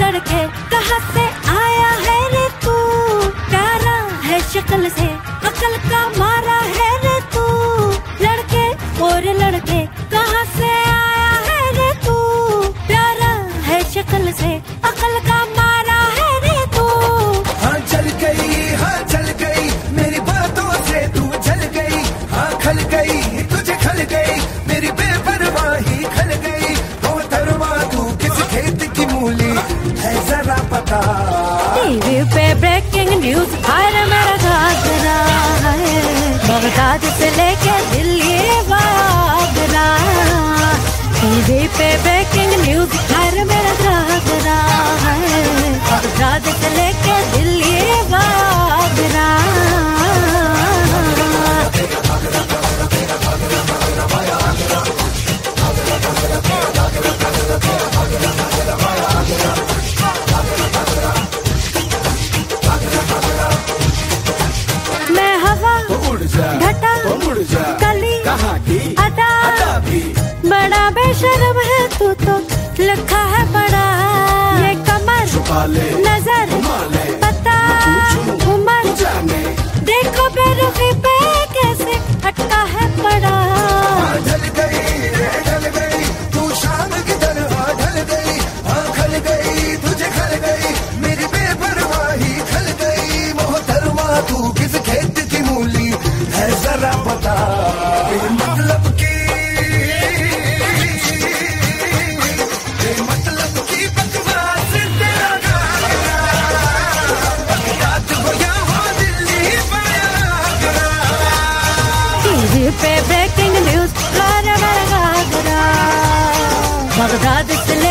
लड़के कहाँ से आया है रे तू, प्यारा है शक्ल से अकल का मारा है रे तू। लड़के और लड़के कहाँ से आया है रे तू, प्यारा है शक्ल से अकल का मारा है रे तू। हाँ चल गई मेरी बातों से तू जल गई। हाँ खल गई तुझे खल गई मेरी बेपरवाही खल गई। मोहतरमा तू किस खेत की मूली है जरा पता। टीवी पे ब्रेकिंग न्यूज हर मेरा घाघरा है, बगदाद से लेके दिल्ली आगरा। टीवी पे ब्रेकिंग न्यूज हर मेरा घाघरा है, बगदाद से लेके दिल्ली आगरा। मैं हवा घटा कली अदा, बड़ा बेशर्म है तू तो लिखा है बड़ा। ये कमर नजर पता उमर, देखो बेरुखी पे कैसे अटका है बड़ा। ढल गई तू शाम की तरह ढल गई। हाँ खल गई तुझे खल गई मेरी बेपरवाही खल गई। मोहतरमा तू किस खेत की मूली है जरा पता। मतलब की बकवास तेरा गाना, रात को यहाँ दिल्ली आगरा। टीवी पे ब्रेकिंग न्यूज हर मेरा घाघरा, बगदाद से